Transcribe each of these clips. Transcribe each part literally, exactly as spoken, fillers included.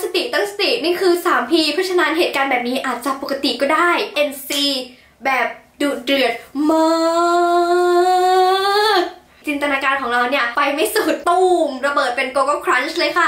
สติตั้งสตินี่คือ ทรี พี เพราะฉะนั้นเหตุการณ์แบบนี้อาจจะปกติก็ได้ เอ็น ซี แบบดุเดือดมากจินตนาการของเราเนี่ยไปไม่สุดตูมระเบิดเป็นโกโก้ครันช์เลยค่ะ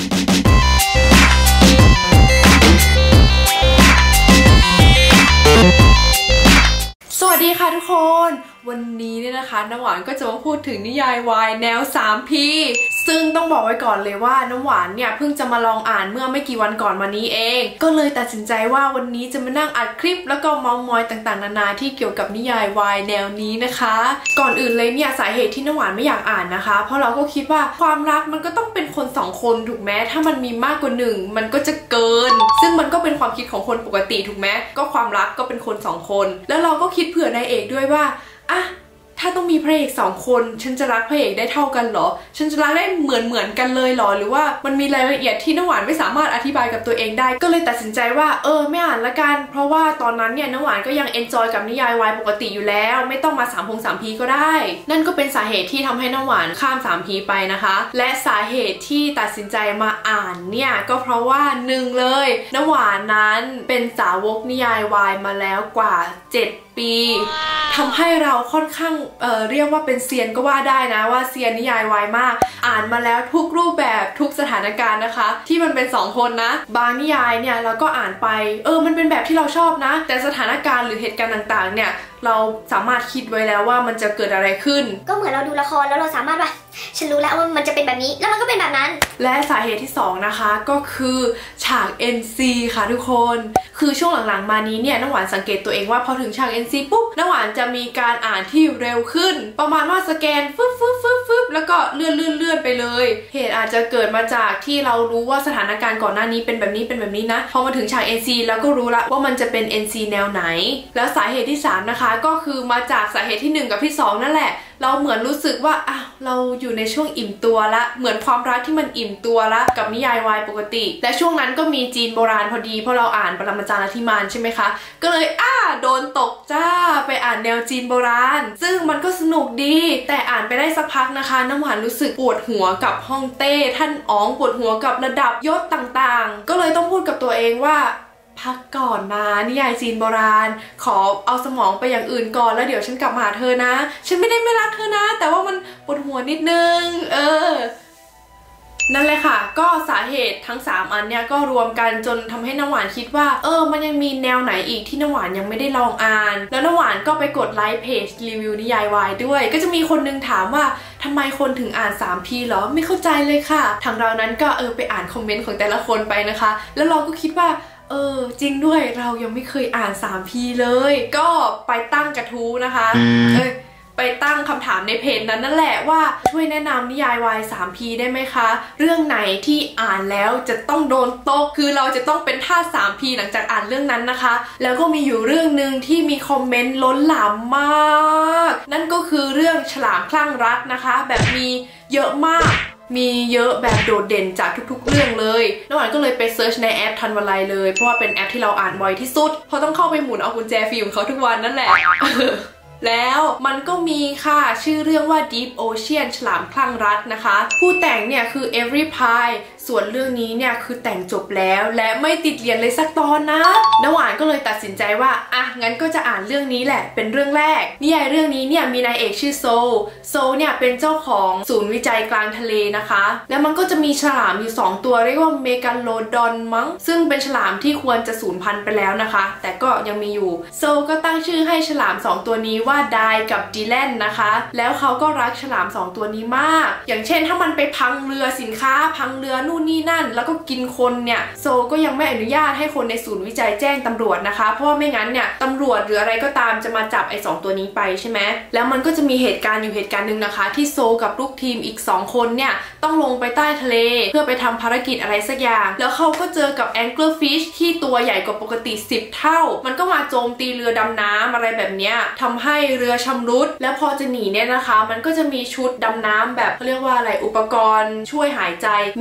สวัสดีค่ะทุกคนวันนี้เนี่ยนะคะน้ำหวานก็จะมาพูดถึงนิยายวายแนว ทรี พี ซึ่งต้องบอกไว้ก่อนเลยว่าน้ำหวานเนี่ยเพิ่งจะมาลองอ่านเมื่อไม่กี่วันก่อนมานี้เองก็เลยตัดสินใจว่าวันนี้จะมานั่งอัดคลิปแล้วก็เมาท์มอยต่างๆนานาที่เกี่ยวกับนิยายวายแนวนี้นะคะก่อนอื่นเลยเนี่ยสาเหตุที่น้ำหวานไม่อยากอ่านนะคะเพราะเราก็คิดว่าความรักมันก็ต้องเป็นคนสองคนถูกไหมถ้ามันมีมากกว่าหนึ่งมันก็จะเกินซึ่งมันก็เป็นความคิดของคนปกติถูกไหมก็ความรักก็เป็นคนสองคนแล้วเราก็คิดเผื่อนายเอกด้วยว่าอะถ้าต้องมีพระเอกสองคนฉันจะรักพระเอกได้เท่ากันเหรอฉันจะรักได้เหมือนเหมือนกันเลยเหรอหรือว่ามันมีรายละเอียดที่น้ำหวานไม่สามารถอธิบายกับตัวเองได้ก็เลยตัดสินใจว่าเออไม่อ่านละกันเพราะว่าตอนนั้นเนี่ยน้ำหวานก็ยังเอนจอยกับนิยายวายปกติอยู่แล้วไม่ต้องมาสามพงสามพีก็ได้นั่นก็เป็นสาเหตุที่ทำให้น้ำหวานข้ามสามพีไปนะคะและสาเหตุที่ตัดสินใจมาอ่านเนี่ยก็เพราะว่าหนึ่งเลยน้ำหวานนั้นเป็นสาวกนิยายวายมาแล้วกว่าเจ็ดปีทำให้เราค่อนข้างเอ่อเรียกว่าเป็นเซียนก็ว่าได้นะว่าเซียนนิยายวายมากอ่านมาแล้วทุกรูปแบบทุกสถานการณ์นะคะที่มันเป็นสองคนนะบางนิยายเนี่ยเราก็อ่านไปเออมันเป็นแบบที่เราชอบนะแต่สถานการณ์หรือเหตุการณ์ต่างๆเนี่ยเราสามารถคิดไว้แล้วว่ามันจะเกิดอะไรขึ้นก็เหมือนเราดูละครแล้วเราสามารถว่าฉันรู้แล้วว่ามันจะเป็นแบบนี้แล้วมันก็เป็นแบบนั้นและสาเหตุที่สองนะคะก็คือฉาก เอ็น ซี ค่ะทุกคนคือช่วงหลังๆมานี้เนี่ยน้ำหวานสังเกตตัวเองว่าพอถึงฉาก เอ็น ซี ปุ๊บน้ำหวานจะมีการอ่านที่เร็วขึ้นประมาณว่าสแกนฟึบฟึบฟึบฟึบแล้วก็เลื่อนเลื่อนเลื่อนไปเลยเหตุอาจจะเกิดมาจากที่เรารู้ว่าสถานการณ์ก่อนหน้านี้เป็นแบบนี้เป็นแบบนี้นะพอมาถึงฉาก เอ็น ซี แล้วก็รู้ละว่ามันจะเป็น เอ็น ซี แนวไหนแล้วสาเหตุที่สามนะคะก็คือมาจากสาเหตุที่หนึ่งกับที่สองนั่นแหละเราเหมือนรู้สึกว่าอ้าวเราอยู่ในช่วงอิ่มตัวละเหมือนความรักที่มันอิ่มตัวละกับนิยายวายปกติและช่วงนั้นก็มีจีนโบราณพอดีเพราะเราอ่านปรมาจารย์อธิมานใช่ไหมคะก็เลยอ้าโดนตกจ้าไปอ่านแนวจีนโบราณซึ่งมันก็สนุกดีแต่อ่านไปได้สักพักนะคะน้ำหวานรู้สึกปวดหัวกับฮ่องเต้ท่านอ๋องปวดหัวกับระดับยศต่างๆก็เลยต้องพูดกับตัวเองว่าพักก่อนนะนิยายจีนโบราณขอเอาสมองไปอย่างอื่นก่อนแล้วเดี๋ยวฉันกลับมาหาเธอนะฉันไม่ได้ไม่รักเธอนะแต่ว่ามันปวดหัวนิดนึงเออนั่นเลยค่ะก็สาเหตุทั้งสามอันเนี่ยก็รวมกันจนทำให้น้ำหวานคิดว่าเออมันยังมีแนวไหนอีกที่น้ำหวานยังไม่ได้ลองอ่านแล้วน้ำหวานก็ไปกดไลค์เพจรีวิวนิยายวายด้วยก็จะมีคนนึงถามว่าทำไมคนถึงอ่าน ทรี พี เหรอไม่เข้าใจเลยค่ะทางเรานั้นก็เออไปอ่านคอมเมนต์ของแต่ละคนไปนะคะแล้วเราก็คิดว่าเออจริงด้วยเรายังไม่เคยอ่าน ทรี พี เลยก็ไปตั้งกระทู้นะคะเอ้ยไปตั้งคำถามในเพจนั้นนั่นแหละว่าช่วยแนะนำนิยายวาย ทรี พี ได้ไหมคะเรื่องไหนที่อ่านแล้วจะต้องโดนตกคือเราจะต้องเป็นท่า ทรี พี หลังจากอ่านเรื่องนั้นนะคะแล้วก็มีอยู่เรื่องหนึ่งที่มีคอมเมนต์ล้นหลามมากนั่นก็คือเรื่องฉลามคลั่งรักนะคะแบบมีเยอะมากมีเยอะแบบโดดเด่นจากทุกๆเรื่องเลยน้ำหวานก็เลยไปเซิร์ชในแอปทันวลัยเลยเพราะว่าเป็นแอปที่เราอ่านบ่อยที่สุดเพราะต้องเข้าไปหมุนเอากุญแจฟรีของเขาทุกวันนั่นแหละ แล้วมันก็มีค่ะชื่อเรื่องว่า Deep Ocean ฉลามคลั่งรักนะคะผู้แต่งเนี่ยคือ Every Pie ส่วนเรื่องนี้เนี่ยคือแต่งจบแล้วและไม่ติดเรียนเลยสักตอนนะน้ำหวานก็เลยตัดสินใจว่าอ่ะงั้นก็จะอ่านเรื่องนี้แหละเป็นเรื่องแรกนิยายเรื่องนี้เนี่ยมีนายเอกชื่อโซโซเนี่ยเป็นเจ้าของศูนย์วิจัยกลางทะเลนะคะแล้วมันก็จะมีฉลามอยู่สองตัวเรียกว่าเมกาโลดอนมั้งซึ่งเป็นฉลามที่ควรจะสูญพันธุ์ไปแล้วนะคะแต่ก็ยังมีอยู่โซก็ตั้งชื่อให้ฉลามสองตัวนี้ว่าไดกับดีแลนนะคะแล้วเขาก็รักฉลามสองตัวนี้มากอย่างเช่นถ้ามันไปพังเรือสินค้าพังเรือนู่นนี่นั่นแล้วก็กินคนเนี่ยโซก็ยังไม่อนุญาตให้คนในศูนย์วิจัยแจ้งตำรวจนะคะเพราะว่าไม่งั้นเนี่ยตำรวจหรืออะไรก็ตามจะมาจับไอ้สองตัวนี้ไปใช่ไหมแล้วมันก็จะมีเหตุการณ์อยู่เหตุการณ์หนึ่งนะคะที่โซกับลูกทีมอีกสองคนเนี่ยต้องลงไปใต้ทะเลเพื่อไปทำภารกิจอะไรสักอย่างแล้วเขาก็เจอกับแองเกิลฟิชที่ตัวใหญ่กว่าปกติสิบเท่ามันก็มาโจมตีเรือดำน้ำอะไรแบบเนี้ยทำให้เรือชำรุดแล้วพอจะหนีเนี่ยนะคะมันก็จะมีชุดดำน้ำแบบเขาเรียกว่าอะไรอุปกรณ์ช่วยหายใจมีแค่ส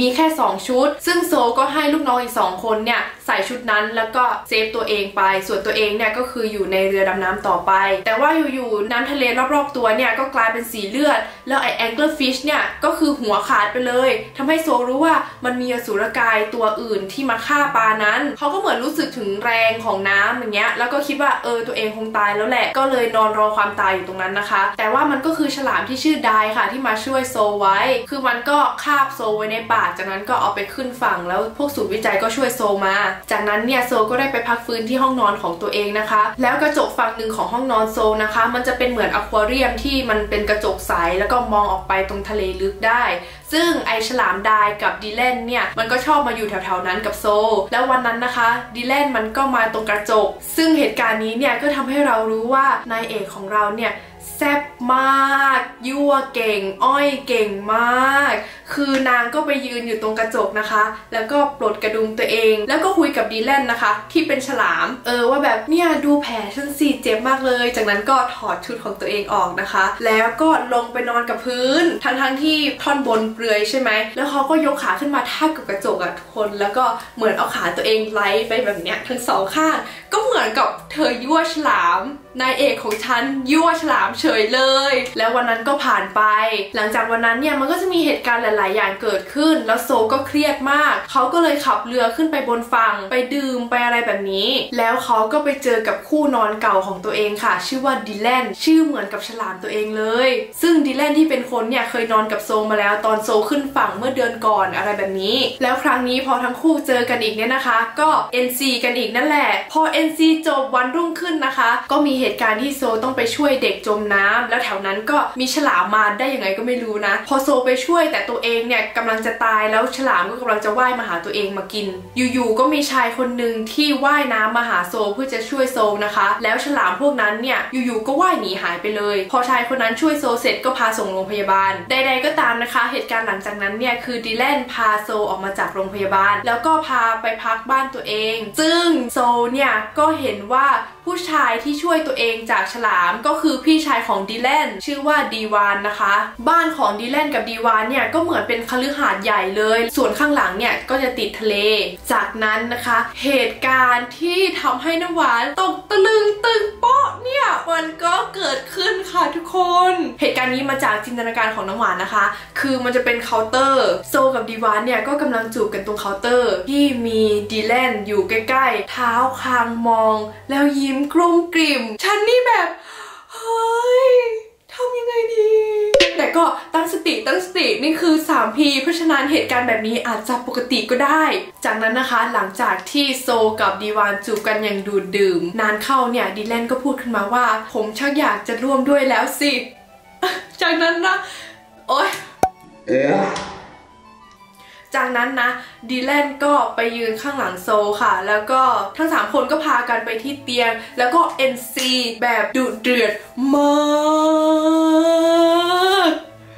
องชุดซึ่งโซก็ให้ลูกน้องอีกสองคนเนี่ยใส่ชุดนั้นแล้วก็เซฟตัวเองไปส่วนตัวเองเนี่ยก็คืออยู่ในเรือดำน้ำต่อไปแต่ว่าอยู่ๆน้ำทะเลรอบๆตัวเนี่ยก็กลายเป็นสีเลือดแล้วไอ้ anglerfish เนี่ยก็คือหัวขาดไปเลยทำให้โซรู้ว่ามันมีอสุรกายตัวอื่นที่มาฆ่าปลานั้นเขาก็เหมือนรู้สึกถึงแรงของน้ำอย่างเงี้ยแล้วก็คิดว่าเออตัวเองคงตายแล้วแหละก็เลยนอนรอความตายอยู่ตรงนั้นนะคะแต่ว่ามันก็คือฉลามที่ชื่อไดค่ะที่มาช่วยโซไว้คือมันก็คาบโซไว้ในปากจากนั้นก็เอาไปขึ้นฝั่งแล้วพวกศูนย์วิจัยก็ช่วยโซมาจากนั้นเนี่ยโซก็ได้ไปพักฟื้นที่ห้องนอนของตัวเองนะคะแล้วกระจกฝั่งหนึ่งของห้องนอนโซนะคะมันจะเป็นเหมือนอควาเรียมที่มันเป็นกระจกใสแล้วก็มองออกไปตรงทะเลลึกได้ซึ่งไอฉลามไดกับดีแลนเนี่ยมันก็ชอบมาอยู่แถวๆนั้นกับโซแล้ววันนั้นนะคะดีแลนมันก็มาตรงกระจกซึ่งเหตุการณ์นี้เนี่ยก็ทำให้เรารู้ว่านายเอกของเราเนี่ยแซ่บมากยั่วเก่งอ้อยเก่งมากคือนางก็ไปยืนอยู่ตรงกระจกนะคะแล้วก็ปลดกระดุมตัวเองแล้วก็คุยกับดีแลนนะคะที่เป็นฉลามเออว่าแบบเนี่ยดูแผลฉันสิเจ็บมากเลยจากนั้นก็ถอดชุดของตัวเองออกนะคะแล้วก็ลงไปนอนกับพื้นทั้งๆที่ท่อนบนเปลือยใช่ไหมแล้วเขาก็ยกขาขึ้นมาทาบกับกระจกอะทุกคนแล้วก็เหมือนเอาขาตัวเองไล่ไปแบบเนี้ยทั้งสองข้างก็เหมือนกับเธอยั่วฉลามนายเอกของฉันยั่วฉลามเฉยเลยแล้ววันนั้นก็ผ่านไปหลังจากวันนั้นเนี่ยมันก็จะมีเหตุการณ์หลายๆอย่างเกิดขึ้นแล้วโซก็เครียดมากเขาก็เลยขับเรือขึ้นไปบนฝั่งไปดื่มไปอะไรแบบนี้แล้วเขาก็ไปเจอกับคู่นอนเก่าของตัวเองค่ะชื่อว่าดีแลนชื่อเหมือนกับฉลามตัวเองเลยซึ่งดีแลนที่เป็นคนเนี่ยเคยนอนกับโซมาแล้วตอนโซขึ้นฝั่งเมื่อเดือนก่อนอะไรแบบนี้แล้วครั้งนี้พอทั้งคู่เจอกันอีกเนี่ยนะคะก็ เอ็น ซี กันอีกนั่นแหละพอ เอ็น ซี จบวันรุ่งขึ้นนะคะก็มีเหตุการณ์ที่โซต้องไปช่วยเด็กจมน้ำแล้วแถวนั้นก็มีฉลามมาได้ยังไงก็ไม่รู้นะพอโซไปช่วยแต่ตัวเองเนี่ยกำลังจะตายแล้วฉลามก็กำลังจะว่ายมาหาตัวเองมากินอยู่ๆก็มีชายคนหนึ่งที่ว่ายน้ำมาหาโซเพื่อจะช่วยโซนะคะแล้วฉลามพวกนั้นเนี่ยอยู่ๆก็ว่ายหนีหายไปเลยพอชายคนนั้นช่วยโซเสร็จก็พาส่งโรงพยาบาลใดๆก็ตามนะคะเหตุการณ์หลังจากนั้นเนี่ยคือดีแลนพาโซออกมาจากโรงพยาบาลแล้วก็พาไปพักบ้านตัวเองซึ่งโซเนี่ยก็เห็นว่าผู้ชายที่ช่วยตัวเองจากฉลามก็คือพี่ชายของดีแลนชื่อว่าดีวานนะคะบ้านของดีแลนกับดีวานเนี่ยก็เหมือนเป็นคฤหาสน์ใหญ่เลยส่วนข้างหลังเนี่ยก็จะติดทะเลจากนั้นนะคะเหตุการณ์ที่ทำให้น้ำหวานตกตะลึงตึงโป๊ะเนี่ยมันก็เกิดขึ้นค่ะทุกคนเหตุการณ์นี้มาจากจินตนาการของน้ำหวานนะคะคือมันจะเป็นเคาน์เตอร์โซกับดีวานเนี่ยก็กำลังจูบกันตรงเคาน์เตอร์ที่มีดีแลนอยู่ใกล้ๆเท้าคางมองแล้วยิ้มกลุ้มกลิ่มฉันนี่แบบเฮ้ยทำยังไงดีแต่ก็ตั้งสติตั้งสตินี่คือ สาม พี เพราะฉะนั้นเหตุการณ์แบบนี้อาจจะปกติก็ได้จากนั้นนะคะหลังจากที่โซกับดีวานจูบกันอย่างดูดดื่มนานเข้าเนี่ยดีแลนก็พูดขึ้นมาว่าผมชักอยากจะร่วมด้วยแล้วสิจากนั้นนะโอ๊ยจากนั้นนะดีแลนก็ไปยืนข้างหลังโซค่ะแล้วก็ทั้งสามคนก็พากันไปที่เตียงแล้วก็ เอ็น ซี แบบดุเดือดมาก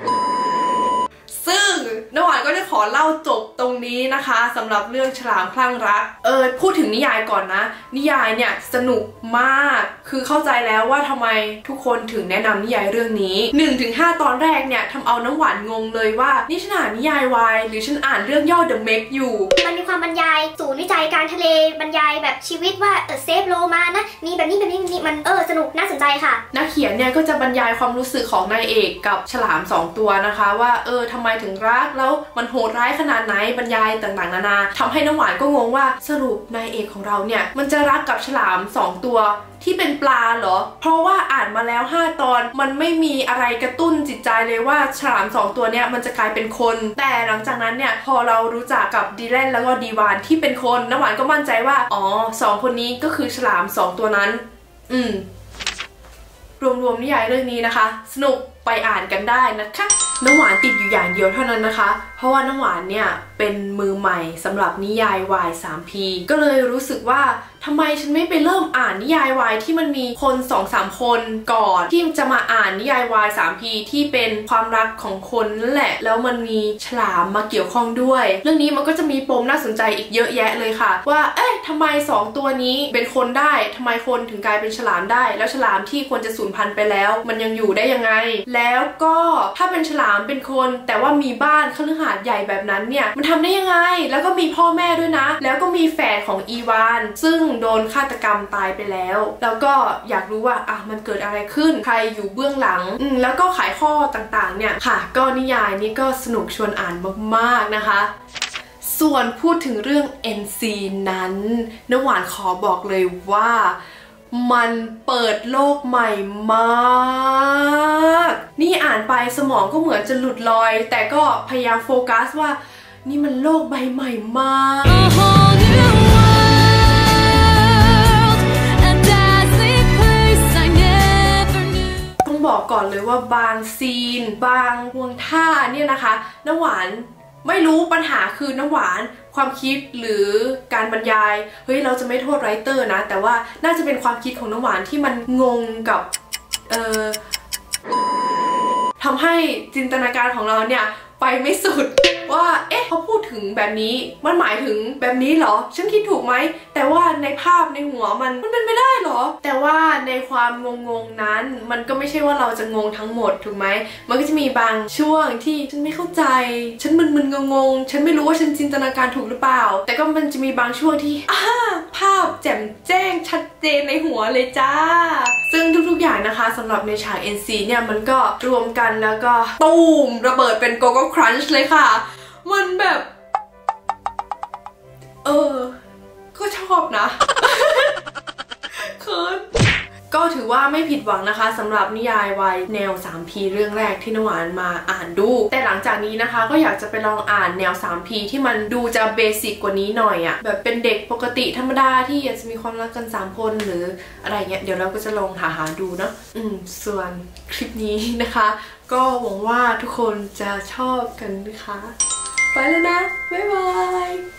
ซึ่งน้ำหวานก็จะขอเล่าจบตรงนี้นะคะสำหรับเรื่องฉลามคลั่งรักเออพูดถึงนิยายก่อนนะนิยายเนี่ยสนุกมากคือเข้าใจแล้วว่าทำไมทุกคนถึงแนะนำนิยายเรื่องนี้ หนึ่งถึงห้า ตอนแรกเนี่ยทำเอาน้ำหวานงงเลยว่านี่ฉันอ่านนิยายวายหรือฉันอ่านเรื่องย่อ The Meg อยู่มันมีความบรรยายศูนย์วิจัยการทะเลบรรยายแบบชีวิตว่าเออเซฟโลมานะมีแบบนี้แบบนี้นี่มันเออสนุกน่าสนใจค่ะนักเขียนเนี่ยก็จะบรรยายความรู้สึกของนายเอกกับฉลามสองตัวนะคะว่าเออทำไมถึงรักแล้วมันโหดร้ายขนาดไหนบรรยายต่างๆนานาทำให้น้ำหวานก็งงว่าสรุปนายเอกของเราเนี่ยมันจะรักกับฉลามสองตัวที่เป็นปลาเหรอเพราะว่าอ่านมาแล้วห้าตอนมันไม่มีอะไรกระตุ้นจิตใจเลยว่าฉลามสองตัวเนี้ยมันจะกลายเป็นคนแต่หลังจากนั้นเนี่ยพอเรารู้จักกับดีแลนแล้วก็ดีวานที่เป็นคนน้ำหวานก็มั่นใจว่าอ๋อสองคนนี้ก็คือฉลามสองตัวนั้นอืมรวมๆนิยายเรื่องนี้นะคะสนุกไปอ่านกันได้นะคะน้ำหวานติดอยู่อย่างเดียวเท่านั้นนะคะเพราะว่าน้ำหวานเนี่ยเป็นมือใหม่สำหรับนิยายวาย สาม พี ก็เลยรู้สึกว่าทำไมฉันไม่ไปเริ่มอ่านนิยายวายที่มันมีคน สองสาม คนก่อนที่จะมาอ่านนิยายวาย สาม พี ที่เป็นความรักของคนนั่นแหละแล้วมันมีฉลามมาเกี่ยวข้องด้วยเรื่องนี้มันก็จะมีปมน่าสนใจอีกเยอะแยะเลยค่ะว่าเอ๊ะทำไมสองตัวนี้เป็นคนได้ทำไมคนถึงกลายเป็นฉลามได้แล้วฉลามที่ควรจะสูญพันธุ์ไปแล้วมันยังอยู่ได้ยังไงแล้วก็ถ้าเป็นฉลาามเป็นคนแต่ว่ามีบ้านคฤหาสน์ใหญ่แบบนั้นเนี่ยมันทำได้ยังไงแล้วก็มีพ่อแม่ด้วยนะแล้วก็มีแฝดของอีวานซึ่งโดนฆาตกรรมตายไปแล้วแล้วก็อยากรู้ว่าอ่ะมันเกิดอะไรขึ้นใครอยู่เบื้องหลังอืมแล้วก็ขายข้อต่างๆเนี่ยค่ะก็นิยายนี้ก็สนุกชวนอ่านมากๆนะคะส่วนพูดถึงเรื่อง เอ็น ซี นั้นน้ำหวานขอบอกเลยว่ามันเปิดโลกใหม่มากนี่อ่านไปสมองก็เหมือนจะหลุดลอยแต่ก็พยายามโฟกัสว่านี่มันโลกใบใหม่มากต้องบอกก่อนเลยว่าบางซีนบางห่วงท่าเนี่ยนะคะน้ำหวานไม่รู้ปัญหาคือน้ำหวานความคิดหรือการบรรยายเฮ้ยเราจะไม่โทษไรเตอร์นะแต่ว่าน่าจะเป็นความคิดของน้ำหวานที่มันงงกับเอ่อทำให้จินตนาการของเราเนี่ยไปไม่สุดว่าเอ๊ะเขาพูดถึงแบบนี้มันหมายถึงแบบนี้เหรอฉันคิดถูกไหมแต่ว่าในภาพในหัวมันมันเป็นไม่ได้เหรอแต่ว่าในความงงๆนั้นมันก็ไม่ใช่ว่าเราจะงงทั้งหมดถูกไหมมันก็จะมีบางช่วงที่ฉันไม่เข้าใจฉันมึนๆงงๆฉันไม่รู้ว่าฉันจินตนาการถูกหรือเปล่าแต่ก็มันจะมีบางช่วงที่อ้าภาพแจ่มแจ้งชัดเจนในหัวเลยจ้าซึ่งทุกๆอย่างนะคะสำหรับในฉาก เอ็น ซี เนี่ยมันก็รวมกันแล้วก็ตูมระเบิดเป็นโกโก้ครันช์เลยค่ะมันแบบเออก็ชอบนะ เคิร์นก็ถือว่าไม่ผิดหวังนะคะสำหรับนิยายวายแนว ทรี พี เรื่องแรกที่น้ำหวานมาอ่านดูแต่หลังจากนี้นะคะก็อยากจะไปลองอ่านแนว ทรี พี ที่มันดูจะเบสิกกว่านี้หน่อยอะแบบเป็นเด็กปกติธรรมดาที่อยากจะมีความรักกันสามคนหรืออะไรเงี้ยเดี๋ยวเราก็จะลองหาหาดูเนาะอืมส่วนคลิปนี้นะคะก็หวังว่าทุกคนจะชอบกันนะคะไปแล้วนะบ๊ายบาย